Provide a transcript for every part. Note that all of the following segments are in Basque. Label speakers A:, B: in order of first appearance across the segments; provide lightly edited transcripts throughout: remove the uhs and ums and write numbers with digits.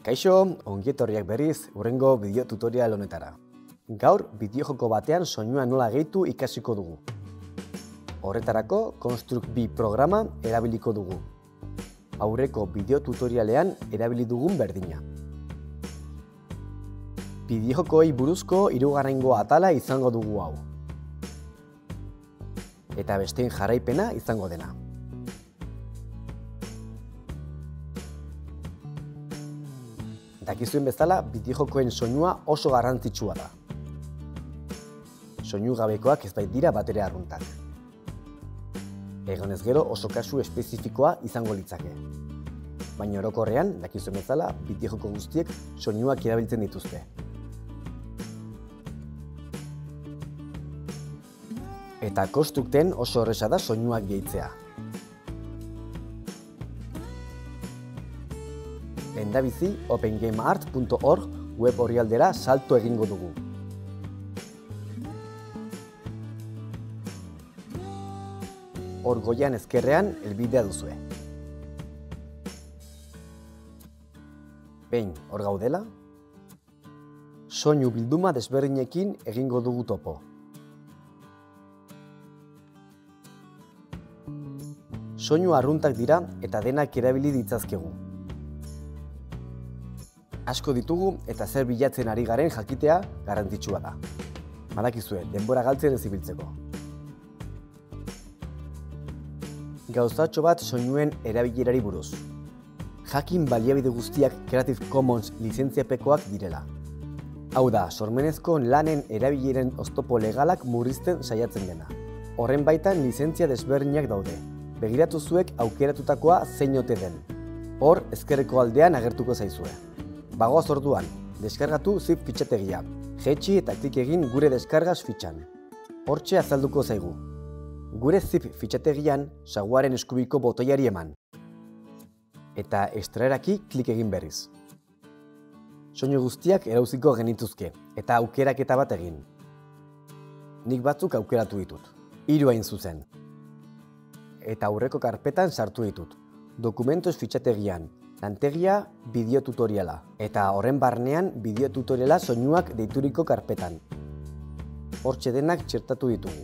A: Kaixo, ongietorriak berriz hurrengo bideo tutorial honetara. Gaur bideojoko batean soinua nola gehitu ikasiko dugu. Horretarako Construct B programa erabiliko dugu. Aurreko bideo tutorialean erabili dugun berdina. Bideojokoei buruzko hirugarrengo atala izango dugu hau. Eta besteen jarraipena izango dena. Dakizuen bezala, bideojokoen soinua oso garrantzitsua da. Soinu gabekoak ez baitira batere arruntak. Egonez gero oso kasu espezifikoa izango litzake. Baina orokorrean, dakizuen bezala, bideojoko guztiek soinuak erabiltzen dituzte. Eta Constructen oso erresa da soinuak gehitzea. Lehendabizi opengameart.org web orrialdera salto egingo dugu. Hor goian ezkerrean helbidea duzue. Behin hor gaudela, soinu bilduma desberdinekin egingo dugu topo. Soinu arruntak dira eta denak erabili ditzazkegu. Asko ditugu eta zer bilatzen ari garen jakitea garrantzitsua da. Badakizue, denbora galtzen ez ibiltzeko. Gauzatxo bat soinuen erabilerari buruz. Jakin baliabide guztiak Creative Commons lizentziapekoak direla. Hau da, sormenezko lanen erabileren oztopo legalak murrizten saiatzen dena. Horren baitan lizentzia desberdinak daude. Begiratu zuek aukeratutakoa zein ote den. Hor, ezkerreko aldean agertuko zaizue. Bagoaz orduan, deskargatu zip fitxategia. Jaitsi eta klik egin gure deskargaz fitxan. Hortxe azalduko zaigu. Gure zip fitxategian saguaren eskubiko botoiari eman. Eta extraeraki klik egin berriz. Soinu guztiak erauziko genituzke eta aukeraketa bat egin. Nik batzuk aukeratu ditut. 3 hain zuzen. Eta aurreko karpetan sartu ditut. Dokumentos fitxategian. Lantegia bideo tutoriala eta horren barnean bideo tutoriala soinuak deituriko karpetan. Hortxe denak txertatu ditugu.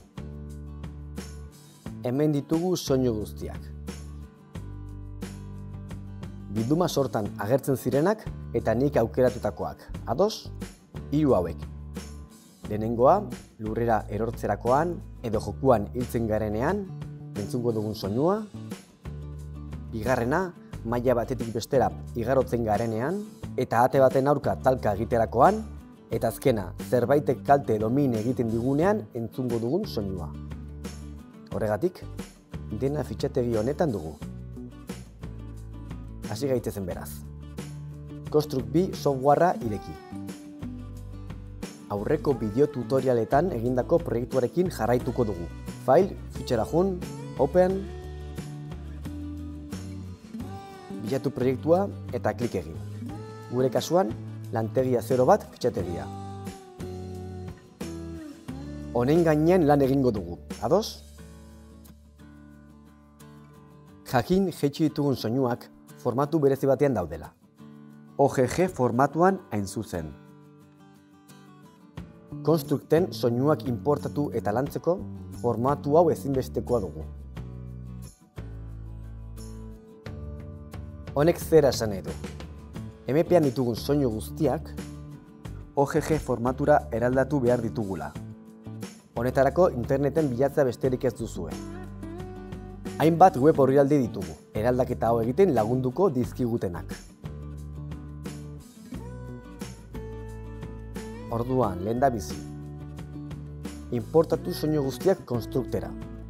A: Hemen ditugu soinu guztiak. Bilduma sortan agertzen zirenak eta nik aukeratutakoak. Ados? 3 hauek. Lehenengoa, lurrera erortzerakoan edo jokuan hiltzen garenean, entzungo dugun soinua. Bigarrena, maila batetik bestera igarotzen garenean, eta ate baten aurka talka egiterakoan, eta azkena, zerbaitek kalte edo min egiten digunean entzungo dugun soinua. Horregatik, dena fitxategi honetan dugu. Hasi gaitezen beraz. Construct B softwarea ireki. Aurreko bideo tutorialetan egindako proiektuarekin jarraituko dugu. File, fitxera jun, open, bilatu proiektua eta klik egin. Gure kasuan, lantegia 01 fitxategia. Honen gainean lan egingo dugu. Ados? Jakin jaitsi ditugun soinuak formatu berezi batean daudela. OGG formatuan hain zuzen. Constructen soinuak importatu eta lantzeko formatu hau ezinbestekoa dugu. Honek zera esan nahi du. MP-an ditugun soinu guztiak OGG formatura eraldatu behar ditugula. Honetarako interneten bilatzea besterik ez duzue. Hainbat web orrialde ditugu, eraldaketa hau egiten lagunduko dizkigutenak. Orduan, lehendabizi. Importatu soinu guztiak Constructera.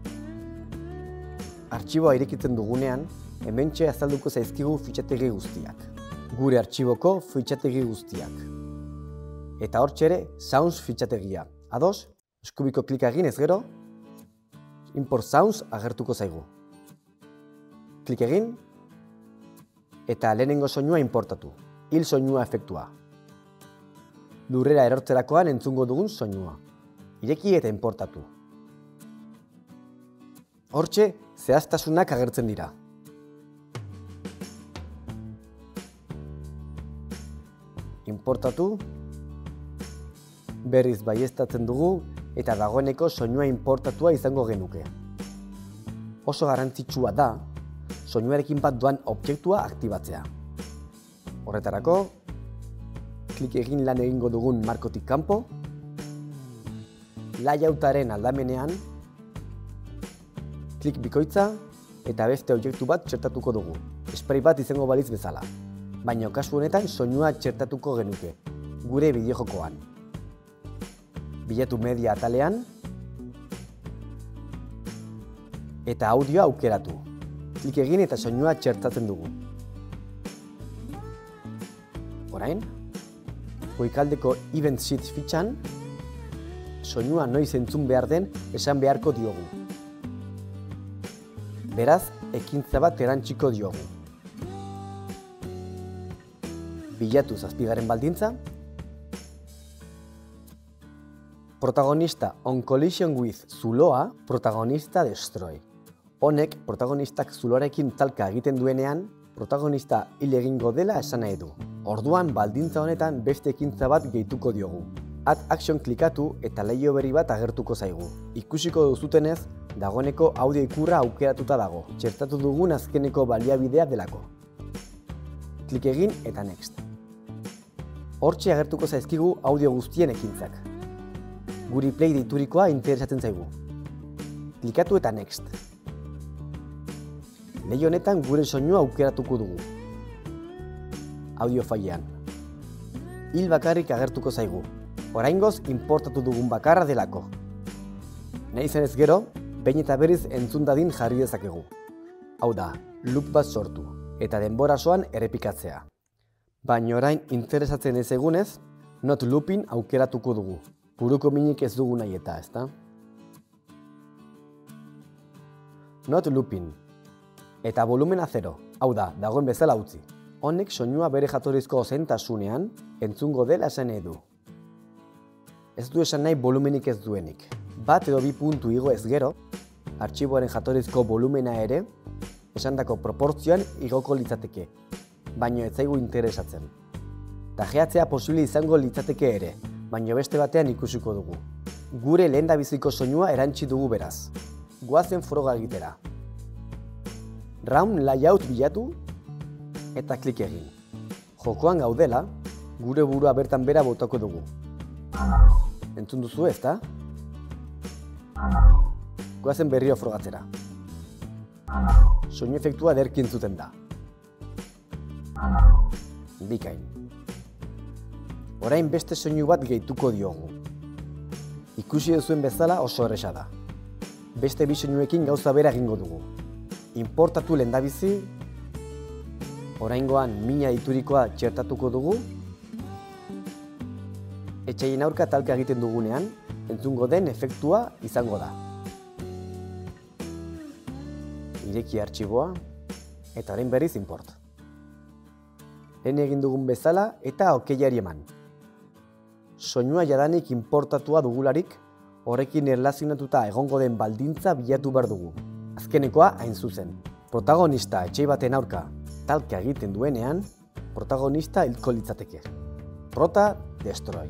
A: Artxiboa irekitzen dugunean, hementxe azalduko zaizkigu fitxategi guztiak. Gure artxiboko fitxategi guztiak. Eta hortxe ere, Sounds fitxategia. Ados, eskubiko klik egin ez gero, Import Sounds agertuko zaigu. Klik egin, eta lehenengo soinua importatu. Hil soinua efektua. Lurrera erortzerakoan entzungo dugun soinua. Ireki eta importatu. Hortxe, zehaztasunak agertzen dira. Importatu, berriz baieztatzen dugu eta dagoeneko soinua importatua izango genuke. Oso garrantzitsua da soinuarekin bat doan objektua aktibatzea. Horretarako, klik egin lan egingo dugun markotik kanpo, layoutaren aldamenean, klik bikoitza eta beste objektu bat txertatuko dugu. Spray bat izango balitz bezala. Baina kasu honetan soinua txertatuko genuke, gure bideojokoan. Bilatu media atalean eta audioa aukeratu. Klik egin eta soinua txertatzen dugu. Orain, goikaldeko Event Sheet fitxan, soinua noiz entzun behar den esan beharko diogu. Beraz, ekintza bat erantsiko diogu. Bilatu zazpigarren baldintza. Protagonista on collision with zuloa, protagonista destroy. Honek, protagonistak zuloarekin talka egiten duenean, protagonista hil egingo dela esan nahi du. Orduan, baldintza honetan beste ekintza bat gehituko diogu. Add action klikatu eta leiho berri bat agertuko zaigu. Ikusiko duzutenez, dagoeneko audio ikurra aukeratuta dago, txertatu dugun azkeneko baliabidea delako. Klik egin eta next. Hortxe agertuko zaizkigu audio guztien ekintzak. Guri play deiturikoa interesatzen zaigu. Klikatu eta next. Leiho honetan gure soinua aukeratuko dugu. Audio failean. Hil bakarrik agertuko zaigu. Oraingoz importatu dugun bakarra delako. Nahi zenez gero, behin eta berriz entzun dadin jarri dezakegu. Hau da, loop bat sortu eta denbora osoan errepikatzea. Baina orain interesatzen ez egunez, not looping aukeratuko dugu. Buruko minik ez dugu nahi eta, ezta? Not looping. Eta volumena 0, hau da, dagoen bezala utzi. Honek soinua bere jatorrizko zentasunean entzungo dela esan nahi du. Ez du esan nahi volumenik ez duenik. Bat edo 2 puntu igo ez gero, artxiboaren jatorrizko volumena ere, esandako proportzioan igoko litzateke, baino ez zaigu interesatzen. Tajeatzea posible izango litzateke ere, baino beste batean ikusiko dugu. Gure lehendabiziko soinua erantsi dugu beraz. Goazen froga egitera. Round layout bilatu eta klik egin. Jokoan gaudela, gure burua bertan bera botako dugu. Entzun duzu ezta? Goazen berriro frogatzera. Soinu efektua ederki entzuten da. Bikain. Orain beste soinu bat gehituko diogu. Ikusi duzuen bezala oso erresa da. Beste bi soinuekin gauza bera egingo dugu. Importatu lehendabizi, oraingoan mina diturikoa txertatuko dugu, etxaien aurka talka egiten dugunean, entzungo den efektua izango da. Ireki artxiboa, eta orain berriz import. Lehen egin dugun bezala eta okeiari eman. Soinua jadanik importatua dugularik, horrekin erlazionatuta egongo den baldintza bilatu behar dugu. Azkenekoa hain zuzen. Protagonista etxei baten aurka talka egiten duenean, protagonista hilko litzateke. Prota destroy.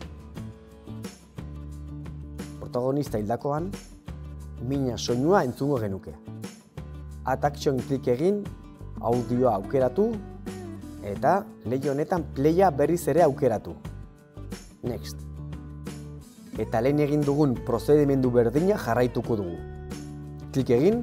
A: Protagonista hildakoan, mina soinua entzungo genuke. Add action klik egin, audioa aukeratu, eta leiho honetan playa berriz ere aukeratu. Next. Eta lehen egin dugun prozedimendu berdina jarraituko dugu. Klik egin,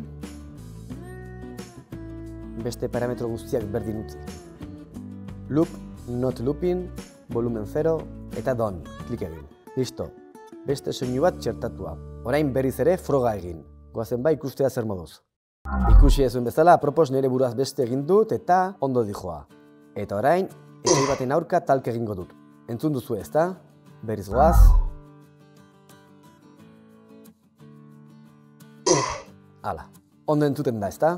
A: beste parametro guztiak berdin utzi. Loop, not looping, volumen 0 eta done. Klik egin. Listo. Beste soinu bat txertatua. Orain berriz ere froga egin. Goazen ikustea zer moduz. Ikusi ezuen bezala, apropos nire buruaz beste egin dut eta ondo dijoa. Eta orain, etxai baten aurka talk egingo dut. Entzun duzu ezta? Berriz goaz. Hala, ondo entzuten da, ezta?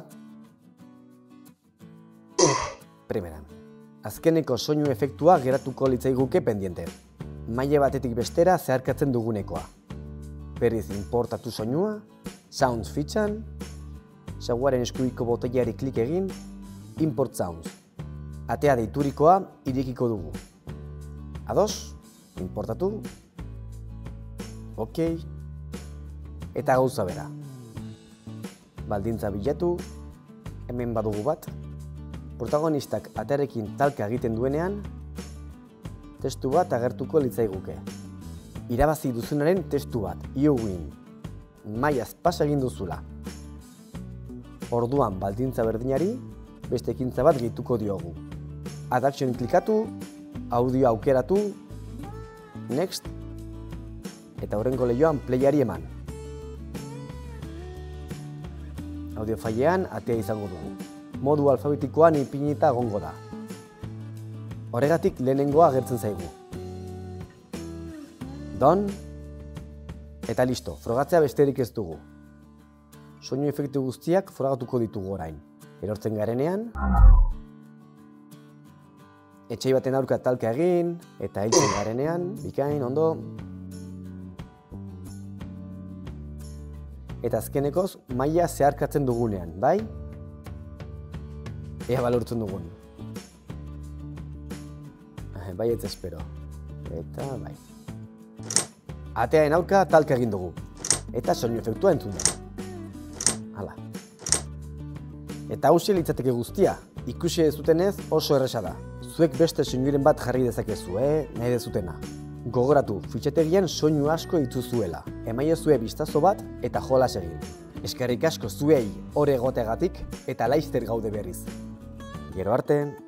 A: Primeran. Azkeneko soinu efektua geratuko litzaiguke pendiente. Maile batetik bestera zeharkatzen dugunekoa. Berriz importatu soinua, sounds fitxan, saguaren eskuiko botoiari klik egin, import sounds. Atea deiturikoa irekiko dugu. Ados? Inportatu? Ok. Eta gauza bera. Baldintza bilatu, hemen badugu bat. Protagonistak atearekin talka egiten duenean, testu bat agertuko litzaiguke. Irabazi duzunaren testu bat, you win. Maiaz pasa egin duzula. Orduan baldintza berdinari, beste ekintza bat gehituko diogu. Add action klikatu, audio aukeratu, next, eta horrengo lehioan playari eman. Audio failean atea izango dugu. Modu alfabetikoan ipinita egongo da. Horregatik lehenengoa agertzen zaigu. Done, eta listo, frogatzea besterik ez dugu. Soinu efektu guztiak frogatuko ditugu orain. Erortzen garenean, etxai baten aurka talka egin, eta heltzen garenean, bikain, ondo. Eta azkenekoz, maila zeharkatzen dugunean, bai? Ea balortzen dugun. Bai ez espero. Eta bai. Atearen aurka talka egin dugu. Eta soinu efektua entzun da. Hala. Eta hauxe litzateke guztia. Ikusi ez dutenez oso erresa da. Zuek beste soinuren bat jarri dezakezu, nahi dezutena. Gogoratu, fitxategian soinu asko dituzuela. Emaiozue bistazo bat eta jolas egin. Eskerrik asko zuei hor egoteagatik eta laizter gaude berriz. Gero arte.